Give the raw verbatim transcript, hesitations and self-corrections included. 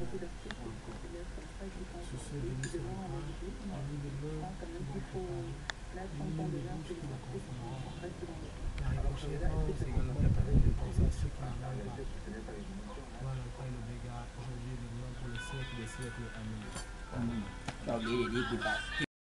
Sur ce, Denis se reprend, Denis de l'homme qui va préparer, Denis de bouche qui va confondre. La ricochette, c'est également préparé de penser à ceux qui n'en ont pas. Voilà quoi le dégât aujourd'hui, le blanc pour les siècles des siècles. Amen. Amen. Cho đi đi đi